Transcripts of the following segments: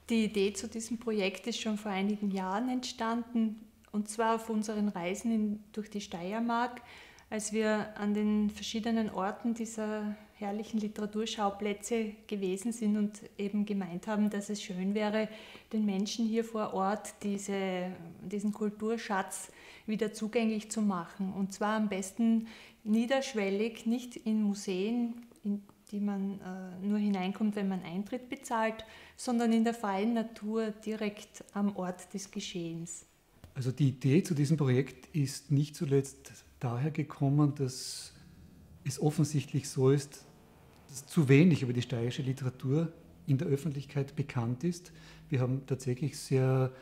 Die Idee zu diesem Projekt ist schon vor einigen Jahren entstanden, und zwar auf unseren Reisen durch die Steiermark, als wir an den verschiedenen Orten dieser herrlichen Literaturschauplätze gewesen sind und eben gemeint haben, dass es schön wäre, den Menschen hier vor Ort diesen Kulturschatz wieder zugänglich zu machen. Und zwar am besten niederschwellig, nicht in Museen, in die man nur hineinkommt, wenn man Eintritt bezahlt, sondern in der freien Natur, direkt am Ort des Geschehens. Also die Idee zu diesem Projekt ist nicht zuletzt daher gekommen, dass es offensichtlich so ist, dass zu wenig über die steirische Literatur in der Öffentlichkeit bekannt ist. Wir haben tatsächlich sehr,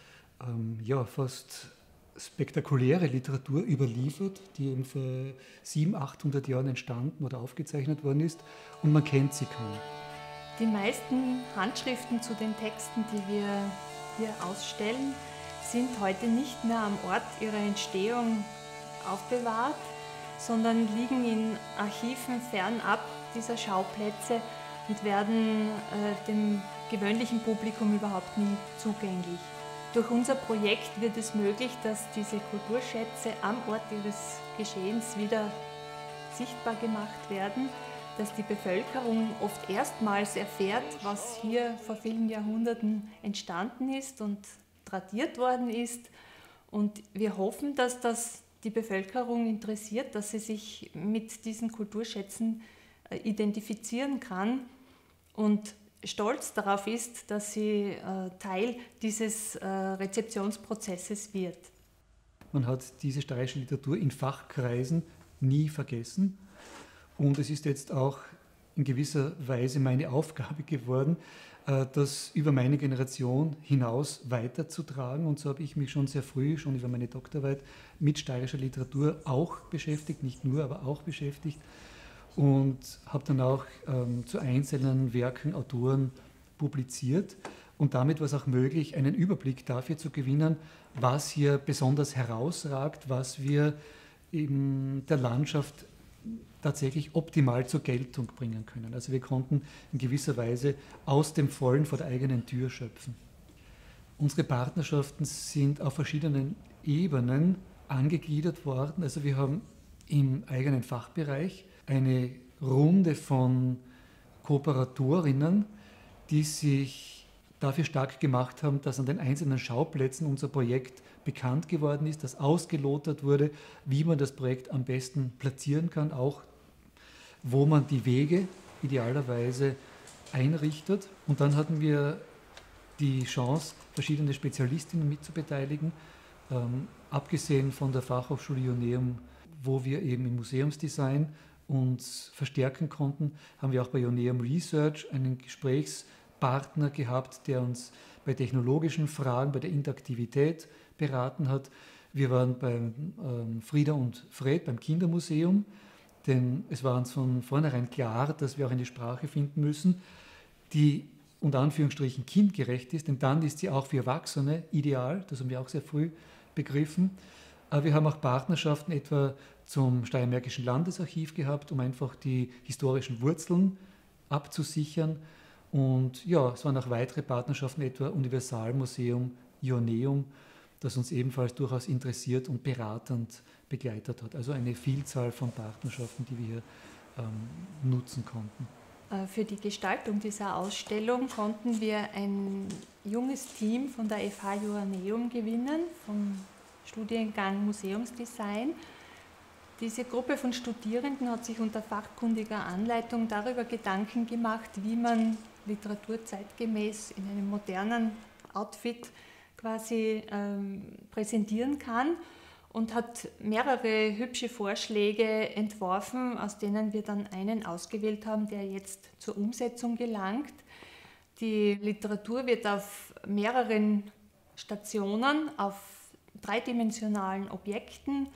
fast spektakuläre Literatur überliefert, die eben vor 700, 800 Jahren entstanden oder aufgezeichnet worden ist, und man kennt sie kaum. Die meisten Handschriften zu den Texten, die wir hier ausstellen, sind heute nicht mehr am Ort ihrer Entstehung aufbewahrt, sondern liegen in Archiven fernab dieser Schauplätze und werden dem gewöhnlichen Publikum überhaupt nie zugänglich. Durch unser Projekt wird es möglich, dass diese Kulturschätze am Ort ihres Geschehens wieder sichtbar gemacht werden, dass die Bevölkerung oft erstmals erfährt, was hier vor vielen Jahrhunderten entstanden ist und tradiert worden ist. Und wir hoffen, dass das die Bevölkerung interessiert, dass sie sich mit diesen Kulturschätzen identifizieren kann und stolz darauf ist, dass sie Teil dieses Rezeptionsprozesses wird. Man hat diese steirische Literatur in Fachkreisen nie vergessen, und es ist jetzt auch in gewisser Weise meine Aufgabe geworden, das über meine Generation hinaus weiterzutragen. Und so habe ich mich schon sehr früh, schon über meine Doktorarbeit, mit steirischer Literatur auch beschäftigt, nicht nur, aber auch beschäftigt, und habe dann auch zu einzelnen Werken Autoren publiziert. Und damit war es auch möglich, einen Überblick dafür zu gewinnen, was hier besonders herausragt, was wir in der Landschaft tatsächlich optimal zur Geltung bringen können. Also wir konnten in gewisser Weise aus dem Vollen vor der eigenen Tür schöpfen. Unsere Partnerschaften sind auf verschiedenen Ebenen angegliedert worden. Also wir haben im eigenen Fachbereich eine Runde von Kooperatorinnen, die sich dafür stark gemacht haben, dass an den einzelnen Schauplätzen unser Projekt bekannt geworden ist, dass ausgelotet wurde, wie man das Projekt am besten platzieren kann, auch wo man die Wege idealerweise einrichtet. Und dann hatten wir die Chance, verschiedene Spezialistinnen mitzubeteiligen, abgesehen von der Fachhochschule Ioneum, wo wir eben im Museumsdesign uns verstärken konnten, haben wir auch bei Ioneum Research einen Gesprächspartner gehabt, der uns bei technologischen Fragen, bei der Interaktivität beraten hat. Wir waren beim Frieda und Fred, beim Kindermuseum, denn es war uns von vornherein klar, dass wir auch eine Sprache finden müssen, die unter Anführungsstrichen kindgerecht ist, denn dann ist sie auch für Erwachsene ideal, das haben wir auch sehr früh begriffen. Aber wir haben auch Partnerschaften etwa zum Steiermärkischen Landesarchiv gehabt, um einfach die historischen Wurzeln abzusichern. Und ja, es waren auch weitere Partnerschaften, etwa Universalmuseum Ioneum, das uns ebenfalls durchaus interessiert und beratend begleitet hat. Also eine Vielzahl von Partnerschaften, die wir hier nutzen konnten. Für die Gestaltung dieser Ausstellung konnten wir ein junges Team von der FH Ioneum gewinnen, vom Studiengang Museumsdesign. Diese Gruppe von Studierenden hat sich unter fachkundiger Anleitung darüber Gedanken gemacht, wie man Literatur zeitgemäß in einem modernen Outfit quasi präsentieren kann, und hat mehrere hübsche Vorschläge entworfen, aus denen wir dann einen ausgewählt haben, der jetzt zur Umsetzung gelangt. Die Literatur wird auf mehreren Stationen, auf dreidimensionalen Objekten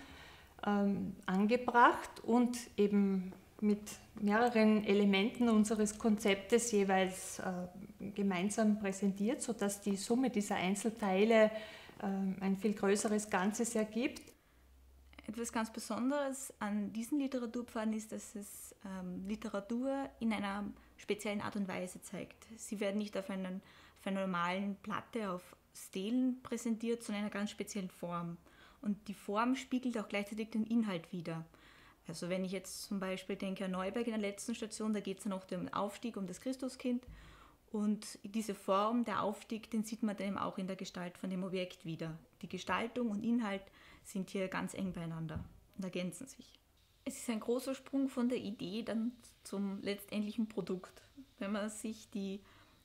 angebracht und eben mit mehreren Elementen unseres Konzeptes jeweils gemeinsam präsentiert, sodass die Summe dieser Einzelteile ein viel größeres Ganzes ergibt. Etwas ganz Besonderes an diesen Literaturpfaden ist, dass es Literatur in einer speziellen Art und Weise zeigt. Sie werden nicht auf einen auf einer normalen Platte auf Stelen präsentiert, sondern in einer ganz speziellen Form. Und die Form spiegelt auch gleichzeitig den Inhalt wider. Also wenn ich jetzt zum Beispiel denke an Neuberg in der letzten Station, da geht es dann auch um den Aufstieg, um das Christuskind. Und diese Form, der Aufstieg, den sieht man dann eben auch in der Gestalt von dem Objekt wieder. Die Gestaltung und Inhalt sind hier ganz eng beieinander und ergänzen sich. Es ist ein großer Sprung von der Idee dann zum letztendlichen Produkt. Wenn man sich die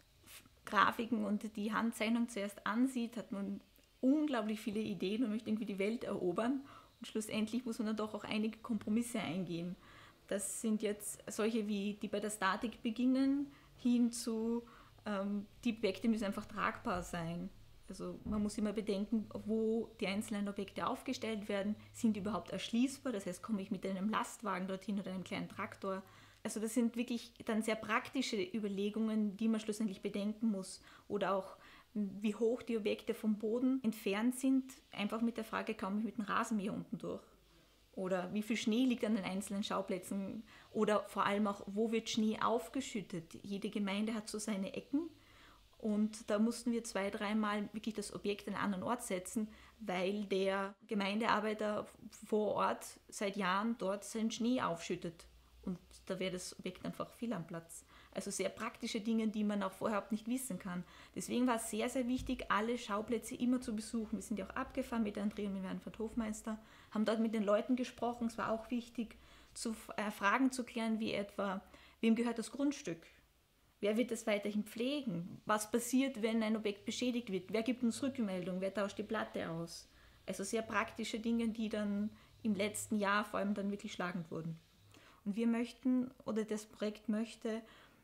Grafiken und die Handzeichnung zuerst ansieht, hat man unglaublich viele Ideen und möchte irgendwie die Welt erobern. Und schlussendlich muss man dann doch auch einige Kompromisse eingehen. Das sind jetzt solche wie die bei der Statik beginnen, hin zu die Objekte müssen einfach tragbar sein. Also man muss immer bedenken, wo die einzelnen Objekte aufgestellt werden, sind die überhaupt erschließbar, das heißt, komme ich mit einem Lastwagen dorthin oder einem kleinen Traktor. Also das sind wirklich dann sehr praktische Überlegungen, die man schlussendlich bedenken muss. Oder auch, wie hoch die Objekte vom Boden entfernt sind, einfach mit der Frage, komme ich mit dem Rasenmäher unten durch? Oder wie viel Schnee liegt an den einzelnen Schauplätzen? Oder vor allem auch, wo wird Schnee aufgeschüttet? Jede Gemeinde hat so seine Ecken. Und da mussten wir 2-3 Mal wirklich das Objekt an einen anderen Ort setzen, weil der Gemeindearbeiter vor Ort seit Jahren dort seinen Schnee aufschüttet. Und da wäre das Objekt einfach viel am Platz. Also sehr praktische Dinge, die man auch vorher überhaupt nicht wissen kann. Deswegen war es sehr, sehr wichtig, alle Schauplätze immer zu besuchen. Wir sind ja auch abgefahren mit Andrea und mit Manfred Hofmeister, haben dort mit den Leuten gesprochen. Es war auch wichtig, Fragen zu klären, wie etwa, wem gehört das Grundstück? Wer wird es weiterhin pflegen? Was passiert, wenn ein Objekt beschädigt wird? Wer gibt uns Rückmeldung? Wer tauscht die Platte aus? Also sehr praktische Dinge, die dann im letzten Jahr vor allem dann wirklich schlagend wurden. Und wir möchten, oder das Projekt möchte,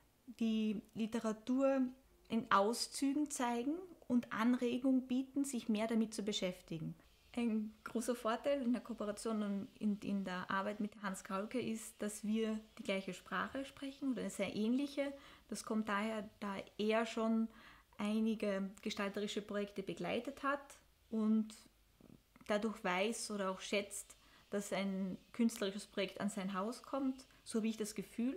die Literatur in Auszügen zeigen und Anregung bieten, sich mehr damit zu beschäftigen. Ein großer Vorteil in der Kooperation und in der Arbeit mit Hans Kaulke ist, dass wir die gleiche Sprache sprechen oder eine sehr ähnliche. Das kommt daher, da er schon einige gestalterische Projekte begleitet hat und dadurch weiß oder auch schätzt, dass ein künstlerisches Projekt an sein Haus kommt. So habe ich das Gefühl.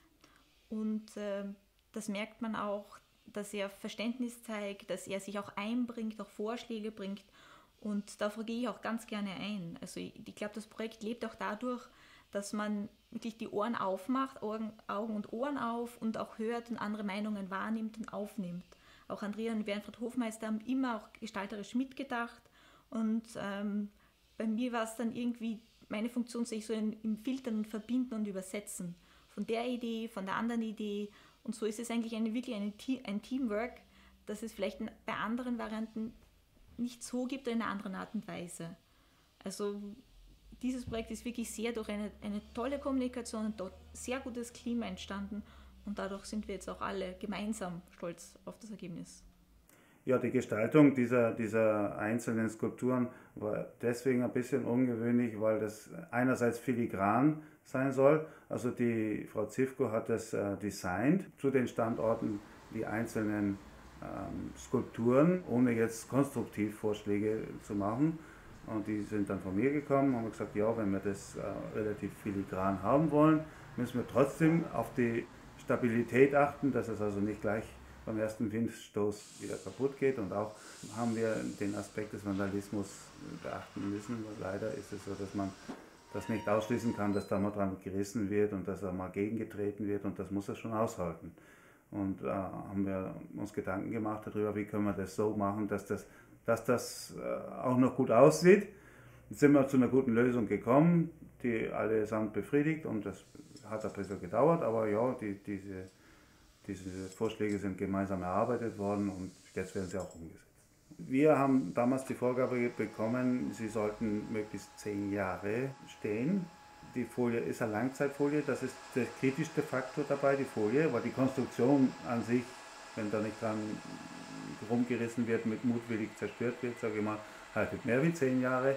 Und das merkt man auch, dass er Verständnis zeigt, dass er sich auch einbringt, auch Vorschläge bringt. Und dafür gehe ich auch ganz gerne ein. Also ich glaube, das Projekt lebt auch dadurch, dass man wirklich die Ohren aufmacht, Augen und Ohren auf und auch hört und andere Meinungen wahrnimmt und aufnimmt. Auch Andrea und Manfred Hofmeister haben immer auch gestalterisch mitgedacht. Und bei mir war es dann irgendwie, meine Funktion sehe ich so im Filtern und Verbinden und Übersetzen. Von der Idee, von der anderen Idee. Und so ist es eigentlich wirklich ein Teamwork, das es vielleicht bei anderen Varianten nicht so gibt oder in einer anderen Art und Weise. Also dieses Projekt ist wirklich sehr durch eine tolle Kommunikation und dort sehr gutes Klima entstanden. Und dadurch sind wir jetzt auch alle gemeinsam stolz auf das Ergebnis. Ja, die Gestaltung dieser einzelnen Skulpturen war deswegen ein bisschen ungewöhnlich, weil das einerseits filigran sein soll. Also die Frau Zivko hat das designt zu den Standorten, die einzelnen Skulpturen, ohne jetzt konstruktiv Vorschläge zu machen. Und die sind dann von mir gekommen und haben gesagt, ja, wenn wir das relativ filigran haben wollen, müssen wir trotzdem auf die Stabilität achten, dass es also nicht gleich beim ersten Windstoß wieder kaputt geht. Und auch haben wir den Aspekt des Vandalismus beachten müssen. Leider ist es so, dass man das nicht ausschließen kann, dass da mal dran gerissen wird und dass da mal gegengetreten wird, und das muss er schon aushalten. Und haben wir uns Gedanken gemacht darüber, wie können wir das so machen, dass das auch noch gut aussieht. Jetzt sind wir zu einer guten Lösung gekommen, die allesamt befriedigt, und das hat ein bisschen gedauert, aber ja, diese Vorschläge sind gemeinsam erarbeitet worden und jetzt werden sie auch umgesetzt. Wir haben damals die Vorgabe bekommen, sie sollten möglichst 10 Jahre stehen. Die Folie ist eine Langzeitfolie, das ist der kritischste Faktor dabei, die Folie, weil die Konstruktion an sich, wenn da nicht dran rumgerissen wird, mit mutwillig zerstört wird, sage ich mal, haltet mehr wie 10 Jahre.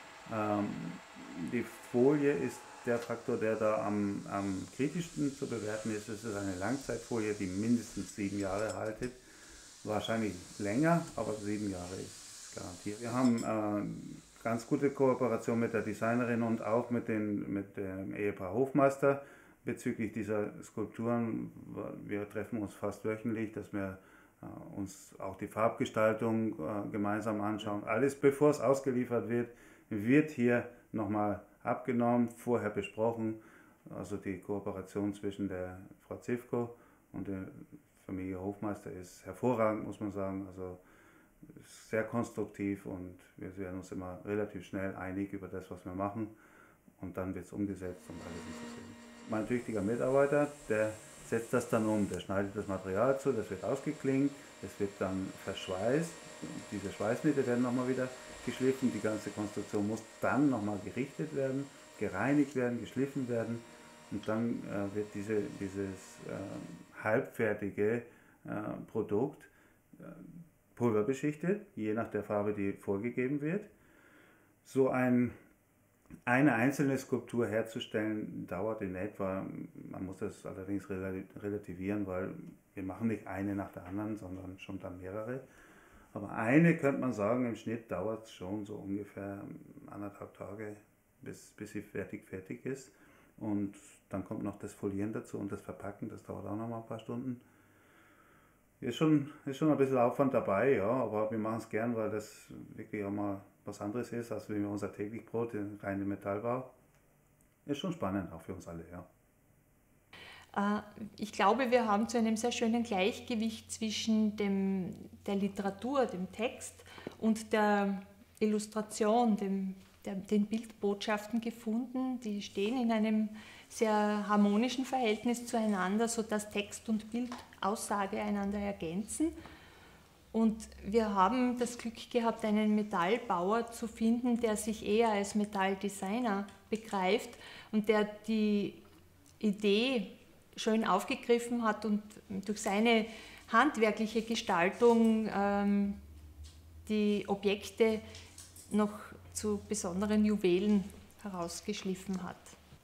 Die Folie ist der Faktor, der da am kritischsten zu bewerten ist. Es ist eine Langzeitfolie, die mindestens 7 Jahre haltet. Wahrscheinlich länger, aber 7 Jahre ist garantiert. Wir haben ganz gute Kooperation mit der Designerin und auch mit dem Ehepaar Hofmeister bezüglich dieser Skulpturen. Wir treffen uns fast wöchentlich, dass wir uns auch die Farbgestaltung gemeinsam anschauen. Alles, bevor es ausgeliefert wird, wird hier nochmal abgenommen, vorher besprochen. Also die Kooperation zwischen der Frau Zivko und der Familie Hofmeister ist hervorragend, muss man sagen. Also sehr konstruktiv und wir werden uns immer relativ schnell einig über das, was wir machen. Und dann wird es umgesetzt und alles ist zufrieden. Mein tüchtiger Mitarbeiter, der setzt das dann um. Der schneidet das Material zu, das wird ausgeklingt, das wird dann verschweißt. Diese Schweißnähte werden nochmal wieder geschliffen. Die ganze Konstruktion muss dann nochmal gerichtet werden, gereinigt werden, geschliffen werden. Und dann wird dieses halbfertige Produkt pulverbeschichtet, je nach der Farbe, die vorgegeben wird. So eine einzelne Skulptur herzustellen, dauert in etwa, man muss das allerdings relativieren, weil wir machen nicht eine nach der anderen, sondern schon dann mehrere. Aber eine, könnte man sagen, im Schnitt dauert es schon so ungefähr 1,5 Tage, bis sie fertig ist. Und dann kommt noch das Folieren dazu und das Verpacken, das dauert auch noch mal ein paar Stunden. Ist schon ein bisschen Aufwand dabei, ja, aber wir machen es gern, weil das wirklich auch mal was anderes ist, als wie unser täglich Brot, den reinen Metallbau. Ist schon spannend, auch für uns alle, ja. Ich glaube, wir haben zu einem sehr schönen Gleichgewicht zwischen der Literatur, dem Text und der Illustration, den Bildbotschaften gefunden. Die stehen in einem sehr harmonischen Verhältnis zueinander, sodass Text und Bildaussage einander ergänzen. Und wir haben das Glück gehabt, einen Metallbauer zu finden, der sich eher als Metalldesigner begreift und der die Idee schön aufgegriffen hat und durch seine handwerkliche Gestaltung die Objekte noch zu besonderen Juwelen herausgeschliffen hat.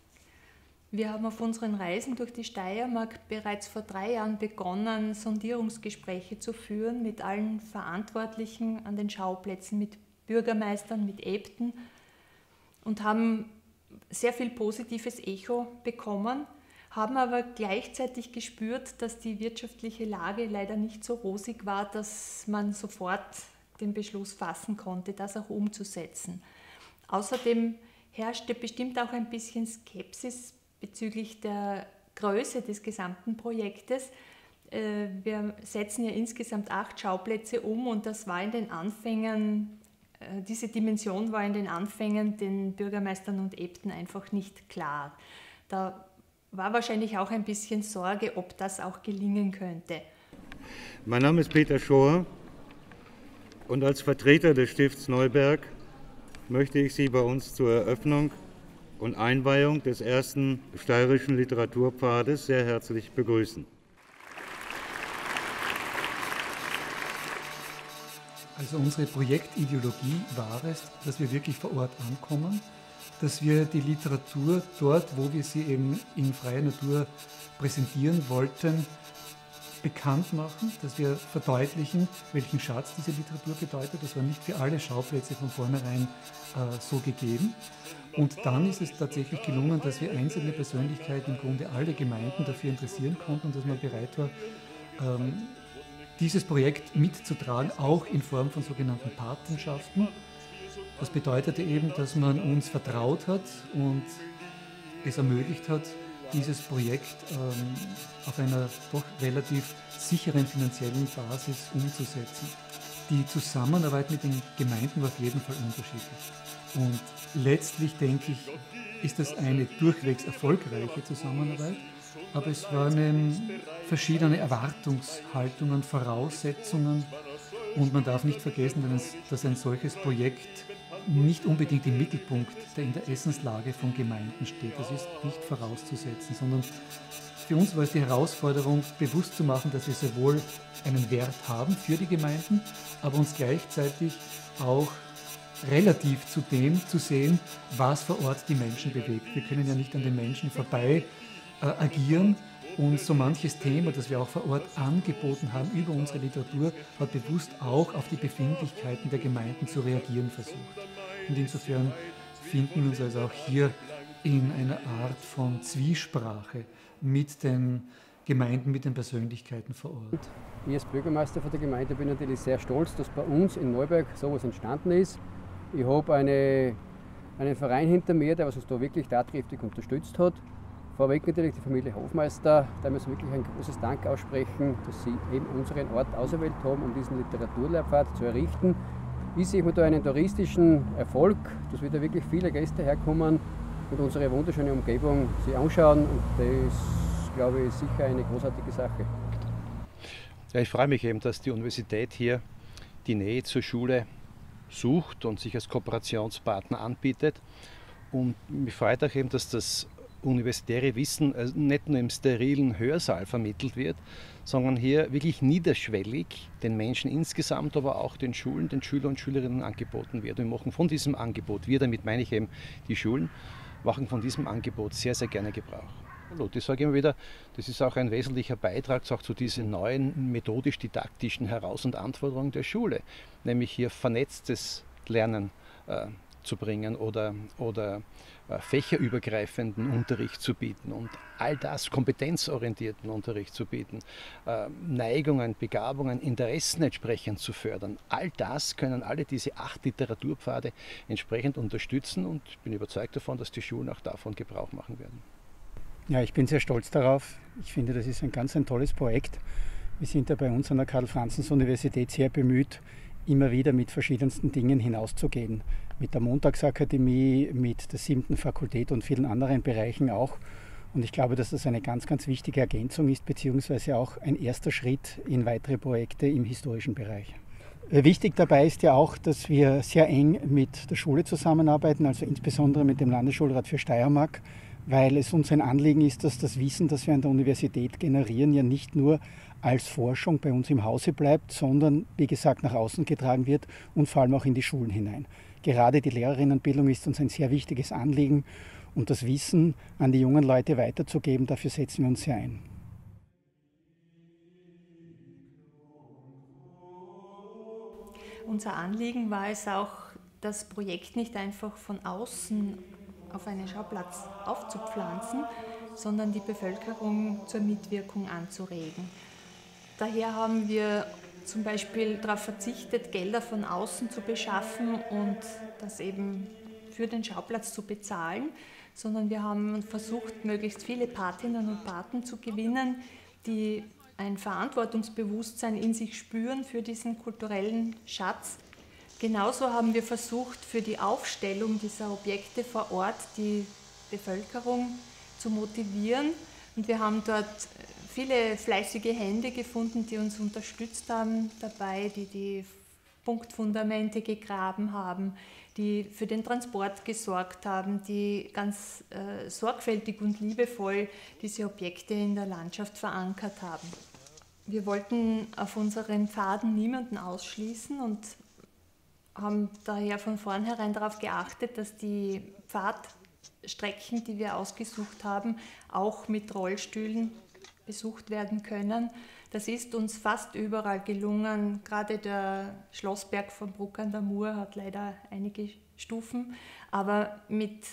Wir haben auf unseren Reisen durch die Steiermark bereits vor 3 Jahren begonnen, Sondierungsgespräche zu führen mit allen Verantwortlichen an den Schauplätzen, mit Bürgermeistern, mit Äbten und haben sehr viel positives Echo bekommen, haben aber gleichzeitig gespürt, dass die wirtschaftliche Lage leider nicht so rosig war, dass man sofort den Beschluss fassen konnte, das auch umzusetzen. Außerdem herrschte bestimmt auch ein bisschen Skepsis bezüglich der Größe des gesamten Projektes. Wir setzen ja insgesamt 8 Schauplätze um und das war in den Anfängen, diese Dimension war in den Anfängen den Bürgermeistern und Äbten einfach nicht klar. Da war wahrscheinlich auch ein bisschen Sorge, ob das auch gelingen könnte. Mein Name ist Peter Schor und als Vertreter des Stifts Neuberg möchte ich Sie bei uns zur Eröffnung und Einweihung des ersten steirischen Literaturpfades sehr herzlich begrüßen. Also unsere Projektideologie war es, dass wir wirklich vor Ort ankommen, dass wir die Literatur dort, wo wir sie eben in freier Natur präsentieren wollten, bekannt machen, dass wir verdeutlichen, welchen Schatz diese Literatur bedeutet. Das war nicht für alle Schauplätze von vornherein so gegeben. Und dann ist es tatsächlich gelungen, dass wir einzelne Persönlichkeiten, im Grunde alle Gemeinden dafür interessieren konnten und dass man bereit war, dieses Projekt mitzutragen, auch in Form von sogenannten Patenschaften. Das bedeutete eben, dass man uns vertraut hat und es ermöglicht hat, dieses Projekt auf einer doch relativ sicheren finanziellen Basis umzusetzen. Die Zusammenarbeit mit den Gemeinden war auf jeden Fall unterschiedlich. Und letztlich, denke ich, ist das eine durchwegs erfolgreiche Zusammenarbeit, aber es waren verschiedene Erwartungshaltungen, Voraussetzungen und man darf nicht vergessen, dass ein solches Projekt nicht unbedingt im Mittelpunkt in der Essenslage von Gemeinden steht. Das ist nicht vorauszusetzen, sondern für uns war es die Herausforderung, bewusst zu machen, dass wir sehr wohl einen Wert haben für die Gemeinden, aber uns gleichzeitig auch relativ zu dem zu sehen, was vor Ort die Menschen bewegt. Wir können ja nicht an den Menschen vorbei agieren und so manches Thema, das wir auch vor Ort angeboten haben über unsere Literatur, hat bewusst auch auf die Befindlichkeiten der Gemeinden zu reagieren versucht. Und insofern finden wir uns also auch hier in einer Art von Zwiesprache mit den Gemeinden, mit den Persönlichkeiten vor Ort. Ich als Bürgermeister von der Gemeinde bin natürlich sehr stolz, dass bei uns in Neuberg sowas entstanden ist. Ich habe einen Verein hinter mir, der uns da wirklich tatkräftig unterstützt hat. Vorweg natürlich die Familie Hofmeister, da müssen wir wirklich ein großes Dank aussprechen, dass sie eben unseren Ort ausgewählt haben, um diesen Literaturlehrpfad zu errichten. Ich sehe da einen touristischen Erfolg, dass wieder wirklich viele Gäste herkommen und unsere wunderschöne Umgebung sich anschauen. Und das, glaube ich, ist sicher eine großartige Sache. Ja, ich freue mich eben, dass die Universität hier die Nähe zur Schule sucht und sich als Kooperationspartner anbietet. Und mich freut auch eben, dass das universitäre Wissen nicht nur im sterilen Hörsaal vermittelt wird, sondern hier wirklich niederschwellig den Menschen insgesamt, aber auch den Schulen, den Schülern und Schülerinnen angeboten wird. Wir machen von diesem Angebot, damit meine ich eben die Schulen, machen von diesem Angebot sehr, sehr gerne Gebrauch. Ich sage immer wieder, das ist auch ein wesentlicher Beitrag auch zu diesen neuen methodisch-didaktischen Heraus- und Anforderungen der Schule, nämlich hier vernetztes Lernen zu bringen oder fächerübergreifenden Unterricht zu bieten und all das, kompetenzorientierten Unterricht zu bieten, Neigungen, Begabungen, Interessen entsprechend zu fördern. All das können alle diese 8 Literaturpfade entsprechend unterstützen und ich bin überzeugt davon, dass die Schulen auch davon Gebrauch machen werden. Ja, ich bin sehr stolz darauf. Ich finde, das ist ein tolles Projekt. Wir sind ja bei uns an der Karl-Franzens-Universität sehr bemüht, immer wieder mit verschiedensten Dingen hinauszugehen. Mit der Montagsakademie, mit der 7. Fakultät und vielen anderen Bereichen auch. Und ich glaube, dass das eine ganz, ganz wichtige Ergänzung ist, beziehungsweise auch ein erster Schritt in weitere Projekte im historischen Bereich. Wichtig dabei ist ja auch, dass wir sehr eng mit der Schule zusammenarbeiten, also insbesondere mit dem Landesschulrat für Steiermark, weil es uns ein Anliegen ist, dass das Wissen, das wir an der Universität generieren, ja nicht nur als Forschung bei uns im Hause bleibt, sondern, wie gesagt, nach außen getragen wird und vor allem auch in die Schulen hinein. Gerade die Lehrerinnenbildung ist uns ein sehr wichtiges Anliegen und das Wissen an die jungen Leute weiterzugeben, dafür setzen wir uns sehr ein. Unser Anliegen war es auch, das Projekt nicht einfach von außen auf einen Schauplatz aufzupflanzen, sondern die Bevölkerung zur Mitwirkung anzuregen. Daher haben wir zum Beispiel darauf verzichtet, Gelder von außen zu beschaffen und das eben für den Schauplatz zu bezahlen, sondern wir haben versucht, möglichst viele Patinnen und Paten zu gewinnen, die ein Verantwortungsbewusstsein in sich spüren für diesen kulturellen Schatz. Genauso haben wir versucht, für die Aufstellung dieser Objekte vor Ort die Bevölkerung zu motivieren. Und wir haben dort viele fleißige Hände gefunden, die uns unterstützt haben dabei, die Punktfundamente gegraben haben, die für den Transport gesorgt haben, die ganz sorgfältig und liebevoll diese Objekte in der Landschaft verankert haben. Wir wollten auf unseren Pfaden niemanden ausschließen und haben daher von vornherein darauf geachtet, dass die Pfadstrecken, die wir ausgesucht haben, auch mit Rollstühlen besucht werden können. Das ist uns fast überall gelungen. Gerade der Schlossberg von Bruck an der Mur hat leider einige Stufen, aber mit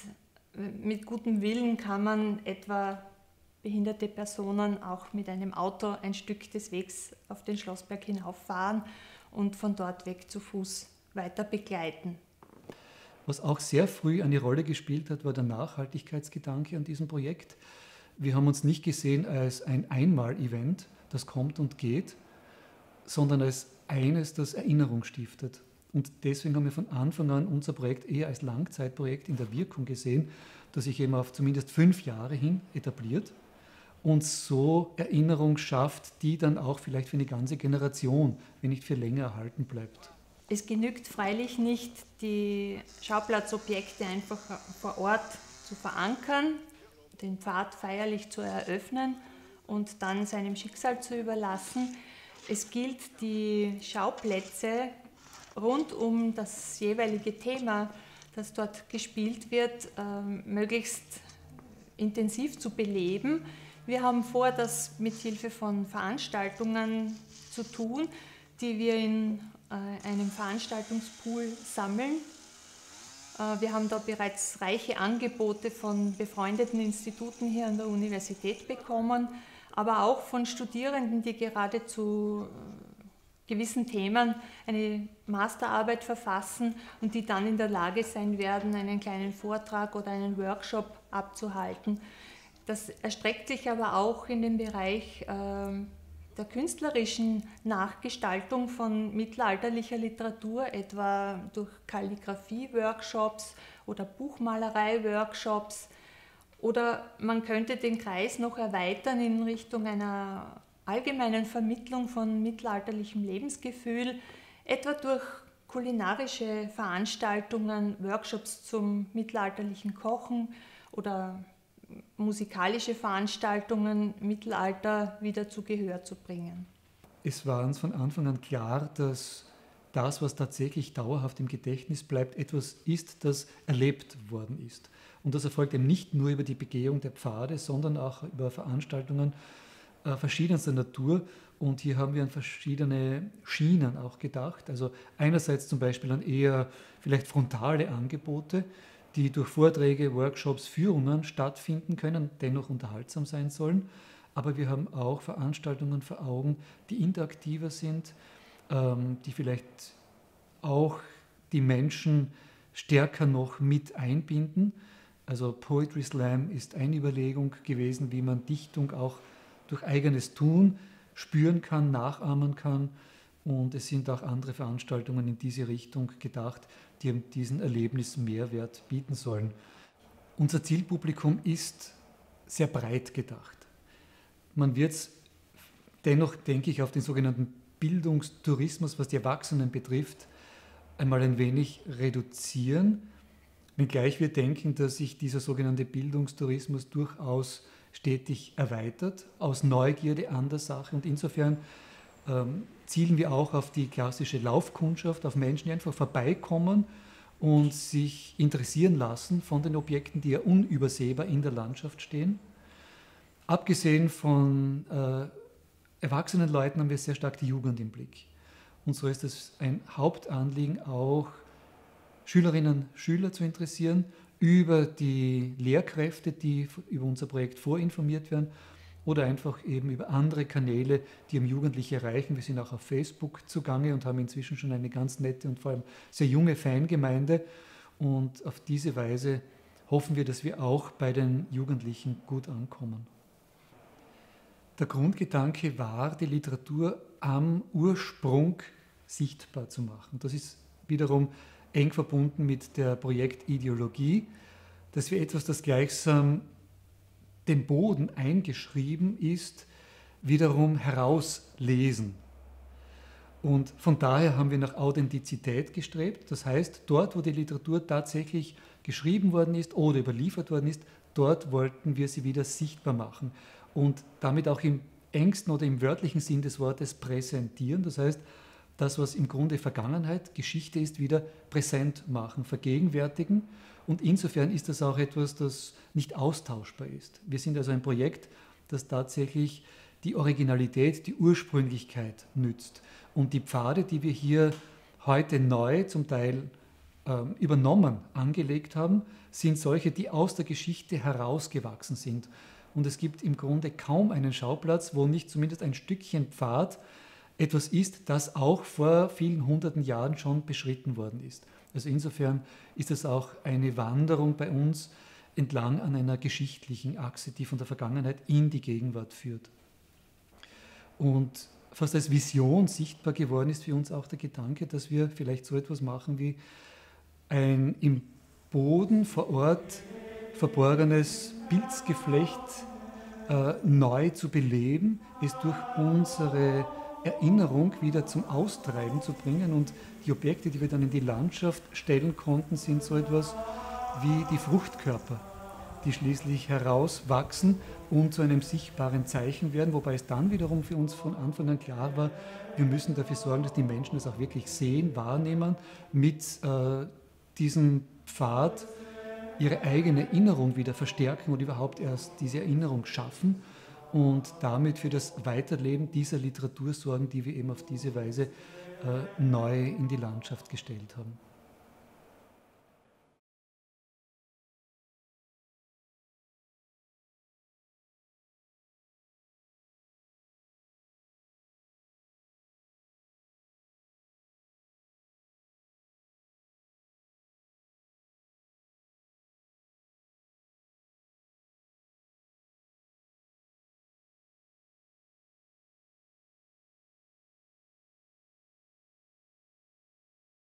gutem Willen kann man etwa behinderte Personen auch mit einem Auto ein Stück des Wegs auf den Schlossberg hinauffahren und von dort weg zu Fuß weiter begleiten. Was auch sehr früh eine Rolle gespielt hat, war der Nachhaltigkeitsgedanke an diesem Projekt. Wir haben uns nicht gesehen als ein Einmal-Event, das kommt und geht, sondern als eines, das Erinnerung stiftet. Und deswegen haben wir von Anfang an unser Projekt eher als Langzeitprojekt in der Wirkung gesehen, das sich eben auf zumindest 5 Jahre hin etabliert und so Erinnerung schafft, die dann auch vielleicht für eine ganze Generation, wenn nicht für länger erhalten bleibt. Es genügt freilich nicht, die Schauplatzobjekte einfach vor Ort zu verankern, den Pfad feierlich zu eröffnen und dann seinem Schicksal zu überlassen. Es gilt, die Schauplätze rund um das jeweilige Thema, das dort gespielt wird, möglichst intensiv zu beleben. Wir haben vor, das mit Hilfe von Veranstaltungen zu tun, die wir in einem Veranstaltungspool sammeln. Wir haben da bereits reiche Angebote von befreundeten Instituten hier an der Universität bekommen, aber auch von Studierenden, die gerade zu gewissen Themen eine Masterarbeit verfassen und die dann in der Lage sein werden, einen kleinen Vortrag oder einen Workshop abzuhalten. Das erstreckt sich aber auch in den Bereich der künstlerischen Nachgestaltung von mittelalterlicher Literatur, etwa durch Kalligraphie-Workshops oder Buchmalerei-Workshops. Oder man könnte den Kreis noch erweitern in Richtung einer allgemeinen Vermittlung von mittelalterlichem Lebensgefühl, etwa durch kulinarische Veranstaltungen, Workshops zum mittelalterlichen Kochen oder musikalische Veranstaltungen, Mittelalter wieder zu Gehör zu bringen. Es war uns von Anfang an klar, dass das, was tatsächlich dauerhaft im Gedächtnis bleibt, etwas ist, das erlebt worden ist. Und das erfolgt eben nicht nur über die Begehung der Pfade, sondern auch über Veranstaltungen verschiedenster Natur. Und hier haben wir an verschiedene Schienen auch gedacht. Also einerseits zum Beispiel an eher vielleicht frontale Angebote, die durch Vorträge, Workshops, Führungen stattfinden können, dennoch unterhaltsam sein sollen. Aber wir haben auch Veranstaltungen vor Augen, die interaktiver sind, die vielleicht auch die Menschen stärker noch mit einbinden. Also Poetry Slam ist eine Überlegung gewesen, wie man Dichtung auch durch eigenes Tun spüren kann, nachahmen kann. Und es sind auch andere Veranstaltungen in diese Richtung gedacht, die diesen Erlebnis Mehrwert bieten sollen. Unser Zielpublikum ist sehr breit gedacht. Man wird es dennoch, denke ich, auf den sogenannten Bildungstourismus, was die Erwachsenen betrifft, einmal ein wenig reduzieren, wenngleich wir denken, dass sich dieser sogenannte Bildungstourismus durchaus stetig erweitert, aus Neugierde an der Sache. Und insofern zielen wir auch auf die klassische Laufkundschaft, auf Menschen, die einfach vorbeikommen und sich interessieren lassen von den Objekten, die ja unübersehbar in der Landschaft stehen. Abgesehen von erwachsenen Leuten haben wir sehr stark die Jugend im Blick. Und so ist es ein Hauptanliegen, auch Schülerinnen und Schüler zu interessieren, über die Lehrkräfte, die über unser Projekt vorinformiert werden, oder einfach eben über andere Kanäle, die Jugendliche erreichen. Wir sind auch auf Facebook zugange und haben inzwischen schon eine ganz nette und vor allem sehr junge Fangemeinde. Und auf diese Weise hoffen wir, dass wir auch bei den Jugendlichen gut ankommen. Der Grundgedanke war, die Literatur am Ursprung sichtbar zu machen. Das ist wiederum eng verbunden mit der Projektideologie, dass wir etwas, das gleichsam dem Boden eingeschrieben ist, wiederum herauslesen. Und von daher haben wir nach Authentizität gestrebt. Das heißt, dort, wo die Literatur tatsächlich geschrieben worden ist oder überliefert worden ist, dort wollten wir sie wieder sichtbar machen und damit auch im engsten oder im wörtlichen Sinn des Wortes präsentieren. Das heißt, das, was im Grunde Vergangenheit, Geschichte ist, wieder präsent machen, vergegenwärtigen. Und insofern ist das auch etwas, das nicht austauschbar ist. Wir sind also ein Projekt, das tatsächlich die Originalität, die Ursprünglichkeit nützt. Und die Pfade, die wir hier heute neu, zum Teil übernommen, angelegt haben, sind solche, die aus der Geschichte herausgewachsen sind. Und es gibt im Grunde kaum einen Schauplatz, wo nicht zumindest ein Stückchen Pfad etwas ist, das auch vor vielen hunderten Jahren schon beschritten worden ist. Also insofern ist es auch eine Wanderung bei uns entlang an einer geschichtlichen Achse, die von der Vergangenheit in die Gegenwart führt. Und fast als Vision sichtbar geworden ist für uns auch der Gedanke, dass wir vielleicht so etwas machen wie ein im Boden vor Ort verborgenes Pilzgeflecht neu zu beleben, es durch unsere Erinnerung wieder zum Austreiben zu bringen. Und die Objekte, die wir dann in die Landschaft stellen konnten, sind so etwas wie die Fruchtkörper, die schließlich herauswachsen und zu einem sichtbaren Zeichen werden, wobei es dann wiederum für uns von Anfang an klar war, wir müssen dafür sorgen, dass die Menschen das auch wirklich sehen, wahrnehmen, mit diesem Pfad ihre eigene Erinnerung wieder verstärken und überhaupt erst diese Erinnerung schaffen und damit für das Weiterleben dieser Literatur sorgen, die wir eben auf diese Weise neu in die Landschaft gestellt haben.